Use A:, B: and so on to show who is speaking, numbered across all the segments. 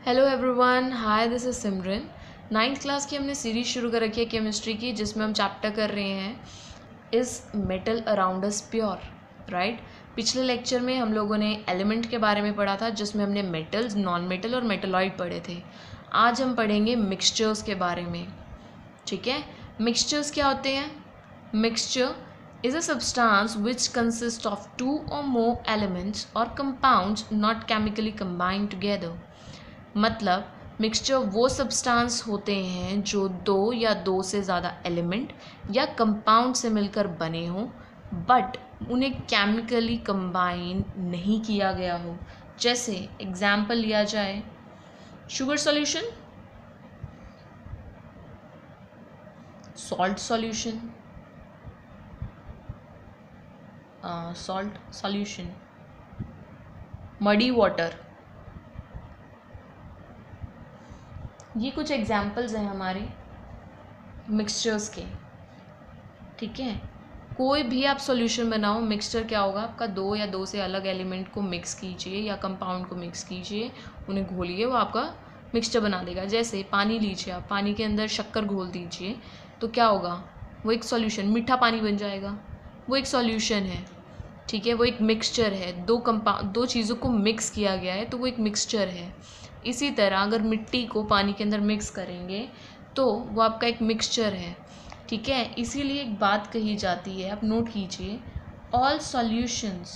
A: Hello everyone, hi this is Simran. 9th class की हमने series शुरू कर रखी है केमिस्ट्री की, जिसमें हम चैप्टर कर रहे हैं is metal around us pure, right. पिछले लेक्चर में हम लोगों ने एलिमेंट के बारे में पढ़ा था, जिसमें हमने मेटल्स, नॉन मेटल और मेटलॉइड पढ़े थे। आज हम पढ़ेंगे मिक्सचर्स के बारे में, ठीक है। मिक्सचर्स क्या होते हैं? Mixture is a substance which consists of two or more elements or compounds not chemically combined together। मतलब मिक्सचर वो सब्सटेंस होते हैं जो दो या दो से ज़्यादा एलिमेंट या कंपाउंड से मिलकर बने हों, बट उन्हें केमिकली कंबाइन नहीं किया गया हो। जैसे एग्जाम्पल लिया जाए, sugar solution, salt solution, salt solution, muddy water. ये कुछ एग्जाम्पल्स हैं हमारे मिक्सचर्स के, ठीक है। कोई भी आप सॉल्यूशन बनाओ, मिक्सचर क्या होगा आपका? दो या दो से अलग एलिमेंट को मिक्स कीजिए या कंपाउंड को मिक्स कीजिए, उन्हें घोलिए, वो आपका मिक्सचर बना देगा। जैसे पानी लीजिए आप, पानी के अंदर शक्कर घोल दीजिए तो क्या होगा? वो एक सॉल्यूशन, मीठा पानी बन जाएगा। वो एक सॉल्यूशन है, ठीक है। वो एक मिक्सचर है, दो चीज़ों को मिक्स किया गया है तो वो एक मिक्सचर है। इसी तरह अगर मिट्टी को पानी के अंदर मिक्स करेंगे तो वो आपका एक मिक्सचर है, ठीक है। इसीलिए एक बात कही जाती है, आप नोट कीजिए, ऑल सॉल्यूशंस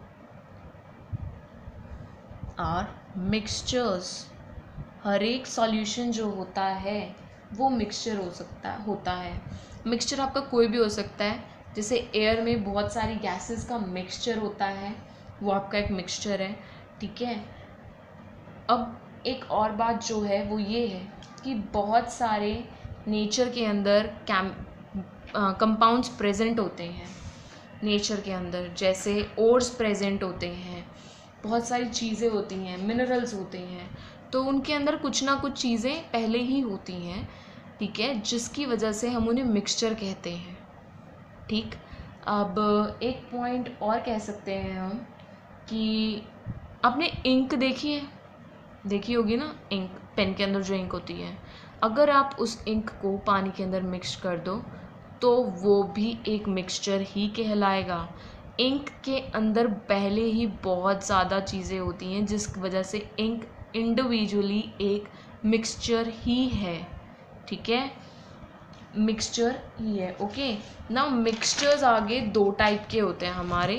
A: आर मिक्सचर्स। हर एक सॉल्यूशन जो होता है वो मिक्सचर होता है। मिक्सचर आपका कोई भी हो सकता है, जैसे एयर में बहुत सारी गैसेस का मिक्सचर होता है, वो आपका एक मिक्सचर है, ठीक है। अब एक और बात जो है वो ये है कि बहुत सारे नेचर के अंदर कंपाउंड्स प्रेजेंट होते हैं नेचर के अंदर, जैसे ओर्स प्रेजेंट होते हैं, बहुत सारी चीज़ें होती हैं, मिनरल्स होते हैं, तो उनके अंदर कुछ ना कुछ चीज़ें पहले ही होती हैं, ठीक है, जिसकी वजह से हम उन्हें मिक्सचर कहते हैं, ठीक। अब एक पॉइंट और कह सकते हैं हम कि आपने इंक देखी होगी ना, इंक, पेन के अंदर जो इंक होती है, अगर आप उस इंक को पानी के अंदर मिक्स कर दो तो वो भी एक मिक्सचर ही कहलाएगा। इंक के अंदर पहले ही बहुत ज़्यादा चीज़ें होती हैं, जिस वजह से इंक इंडिविजुअली एक मिक्सचर ही है, ठीक है, मिक्सचर ही है। ओके, नाउ मिक्सचर्स आगे दो टाइप के होते हैं हमारे,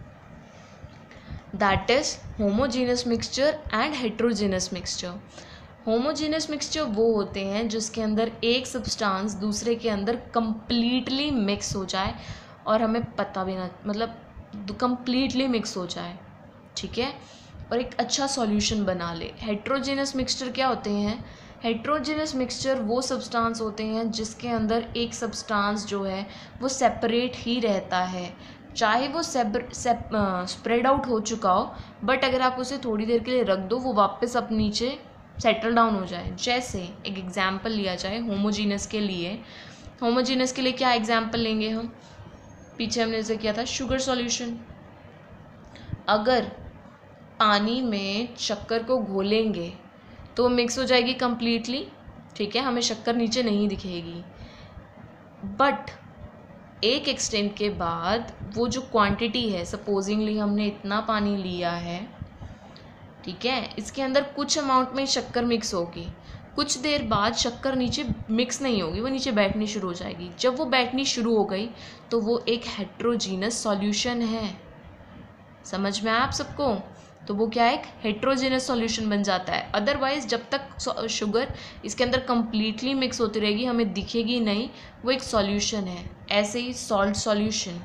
A: that is homogeneous mixture and heterogeneous mixture. Homogeneous mixture वो होते हैं जिसके अंदर एक सब्सटेंस दूसरे के अंदर कंप्लीटली मिक्स हो जाए और हमें पता भी ना, मतलब कंप्लीटली मिक्स हो जाए, ठीक है, और एक अच्छा सॉल्यूशन बना ले। हेट्रोजीनस मिक्सचर क्या होते हैं? हेट्रोजीनस मिक्सचर वो सब्सटेंस होते हैं जिसके अंदर एक सब्सटेंस जो है वो सेपरेट ही रहता है, चाहे वो स्प्रेड आउट हो चुका हो, बट अगर आप उसे थोड़ी देर के लिए रख दो वो वापस अपने नीचे सेटल डाउन हो जाए। जैसे एक एग्जाम्पल लिया जाए होमोजीनस के लिए, होमोजीनस के लिए क्या एग्जाम्पल लेंगे हम? पीछे हमने जैसे किया था शुगर सॉल्यूशन। अगर पानी में शक्कर को घोलेंगे तो वो मिक्स हो जाएगी कंप्लीटली, ठीक है, हमें शक्कर नीचे नहीं दिखेगी, बट एक एक्सटेंट के बाद वो जो क्वांटिटी है, सपोजिंगली हमने इतना पानी लिया है, ठीक है, इसके अंदर कुछ अमाउंट में शक्कर मिक्स होगी, कुछ देर बाद शक्कर नीचे मिक्स नहीं होगी, वो नीचे बैठनी शुरू हो जाएगी। जब वो बैठनी शुरू हो गई तो वो एक हेट्रोजीनस सॉल्यूशन है। समझ में आया आप सबको? तो वो क्या है? एक हेट्रोजीनस सॉल्यूशन बन जाता है। अदरवाइज जब तक शुगर इसके अंदर कंप्लीटली मिक्स होती रहेगी हमें दिखेगी नहीं, वो एक सॉल्यूशन है। ऐसे ही सॉल्ट सॉल्यूशन,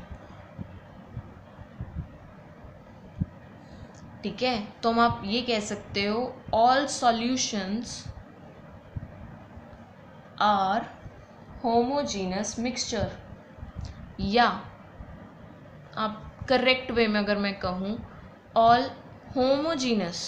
A: ठीक है। तो हम आप ये कह सकते हो all solutions are homogeneous mixture, या आप करेक्ट वे में अगर मैं कहूँ, all homogeneous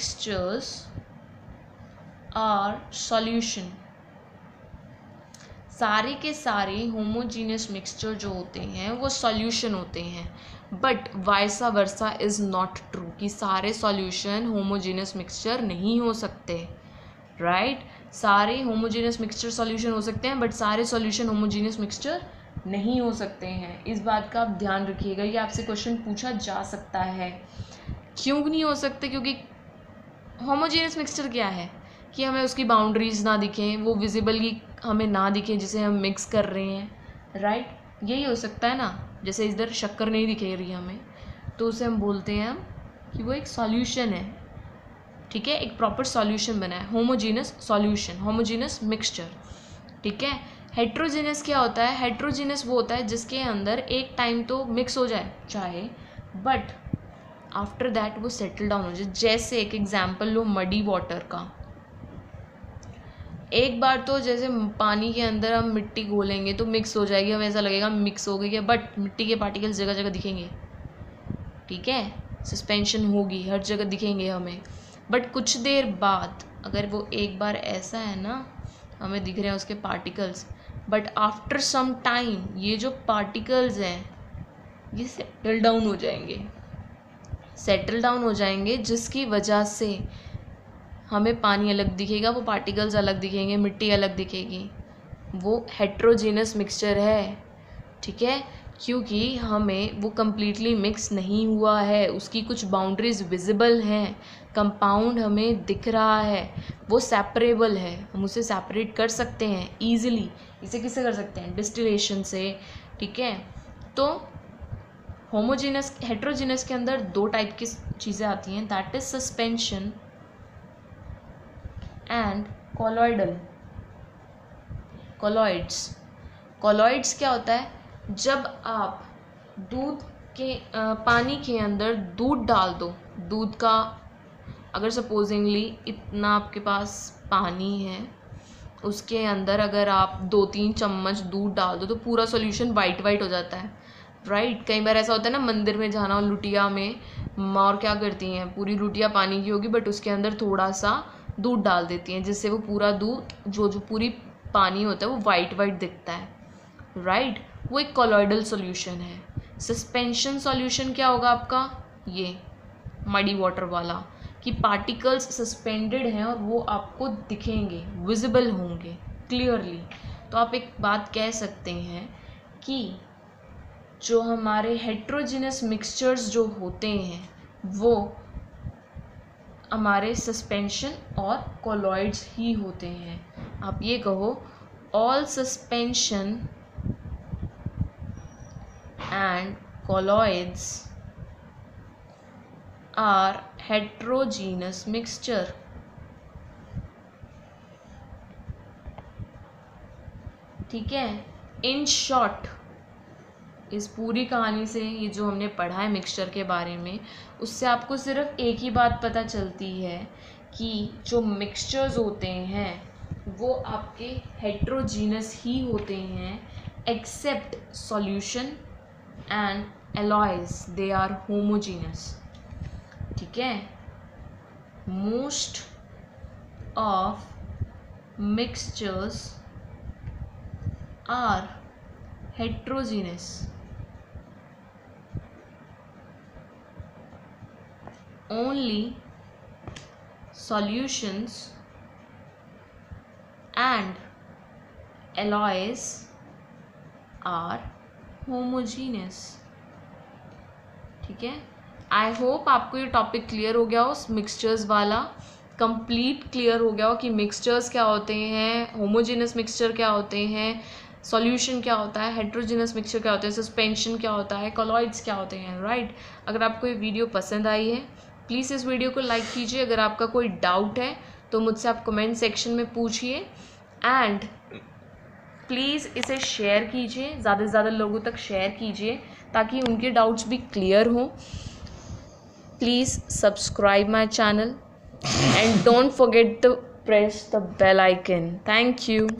A: mixtures are solution. सारे के सारे होमोजीनियस मिक्सचर जो होते हैं वो सॉल्यूशन होते हैं, but vice versa is not true कि सारे सॉल्यूशन होमोजीनियस मिक्सचर नहीं हो सकते, राइट। सारे होमोजीनियस मिक्सचर सॉल्यूशन हो सकते हैं, बट सारे सॉल्यूशन होमोजीनियस मिक्सचर नहीं हो सकते हैं। इस बात का आप ध्यान रखिएगा, ये आपसे क्वेश्चन पूछा जा सकता है। क्यों नहीं हो सकते? क्योंकि होमोजीनियस मिक्सचर क्या है कि हमें उसकी बाउंड्रीज ना दिखें, वो विजिबली हमें ना दिखें जिसे हम मिक्स कर रहे हैं, राइट। यही हो सकता है ना, जैसे इधर शक्कर नहीं दिखे रही हमें, तो उसे हम बोलते हैं कि वो एक सॉल्यूशन है, ठीक है, एक प्रॉपर सॉल्यूशन बना है, होमोजीनियस सॉल्यूशन, होमोजीनियस मिक्सचर, ठीक है। हेट्रोजीनियस क्या होता है? हेट्रोजीनियस वो होता है जिसके अंदर एक टाइम तो मिक्स हो जाए चाहे, बट आफ्टर दैट वो सेटल डाउन हो जाए। जैसे एक एग्जाम्पल लो मडी वाटर का, एक बार तो जैसे पानी के अंदर हम मिट्टी घोलेंगे तो मिक्स हो जाएगी, हमें ऐसा लगेगा मिक्स हो गई है, बट मिट्टी के पार्टिकल्स जगह जगह दिखेंगे, ठीक है, सस्पेंशन होगी, हर जगह दिखेंगे हमें। बट कुछ देर बाद अगर वो एक बार ऐसा है ना, हमें दिख रहे हैं उसके particles, but after some time ये जो पार्टिकल्स हैं ये सेटल डाउन हो जाएंगे, सेटल डाउन हो जाएंगे, जिसकी वजह से हमें पानी अलग दिखेगा, वो पार्टिकल्स अलग दिखेंगे, मिट्टी अलग दिखेगी। वो हेट्रोजीनस मिक्सचर है, ठीक है, क्योंकि हमें वो कम्प्लीटली मिक्स नहीं हुआ है, उसकी कुछ बाउंड्रीज विजिबल हैं, कंपाउंड हमें दिख रहा है, वो सेपरेबल है, हम उसे सेपरेट कर सकते हैं ईजिली। इसे किससे कर सकते हैं? डिस्टिलेशन से, ठीक है। तो होमोजीनस हेट्रोजीनस के अंदर दो टाइप की चीज़ें आती हैं, that is suspension and colloidal. Colloids क्या होता है? जब आप दूध के पानी के अंदर दूध डाल दो, दूध का अगर सपोजिंगली इतना आपके पास पानी है, उसके अंदर अगर आप 2-3 चम्मच दूध डाल दो तो पूरा सॉल्यूशन वाइट हो जाता है, राइट। कई बार ऐसा होता है ना, मंदिर में जाना हो, लुटिया में और क्या करती हैं, पूरी लुटिया पानी की होगी बट उसके अंदर थोड़ा सा दूध डाल देती हैं, जिससे वो पूरा दूध जो पूरी पानी होता है वो वाइट दिखता है, राइट। वो एक कॉलॉइडल सॉल्यूशन है। सस्पेंशन सॉल्यूशन क्या होगा आपका? ये मडी वाटर वाला, कि पार्टिकल्स सस्पेंडेड हैं और वो आपको दिखेंगे, विजिबल होंगे क्लियरली। तो आप एक बात कह सकते हैं कि जो हमारे हेट्रोजीनस मिक्सचर्स जो होते हैं वो हमारे सस्पेंशन और कॉलॉइड्स ही होते हैं। आप ये कहो, all suspension and colloids are heterogeneous mixture. ठीक है, इन शॉर्ट इस पूरी कहानी से, ये जो हमने पढ़ा है मिक्सचर के बारे में, उससे आपको सिर्फ एक ही बात पता चलती है कि जो मिक्सचर्स होते हैं वो आपके हेट्रोजीनस ही होते हैं, except solution and alloys, they are homogeneous. ठीक है, most of mixtures are heterogeneous. Only solutions and alloys are homogeneous. ठीक है, आई होप आपको ये टॉपिक क्लियर हो गया हो, मिक्सचर्स वाला कंप्लीट क्लियर हो गया हो कि मिक्सचर्स क्या होते हैं, होमोजेनस मिक्सचर क्या होते हैं, सॉल्यूशन क्या होता है, हेट्रोजेनस मिक्सचर क्या होता है, सस्पेंशन क्या होता है, कॉलॉइड्स क्या होते हैं, राइट। अगर आपको ये वीडियो पसंद आई है प्लीज़ इस वीडियो को लाइक कीजिए। अगर आपका कोई डाउट है तो मुझसे आप कमेंट सेक्शन में पूछिए, एंड प्लीज़ इसे शेयर कीजिए, ज़्यादा से ज़्यादा लोगों तक शेयर कीजिए ताकि उनके डाउट्स भी क्लियर हों। Please subscribe my channel and don't forget to press the bell icon. Thank you.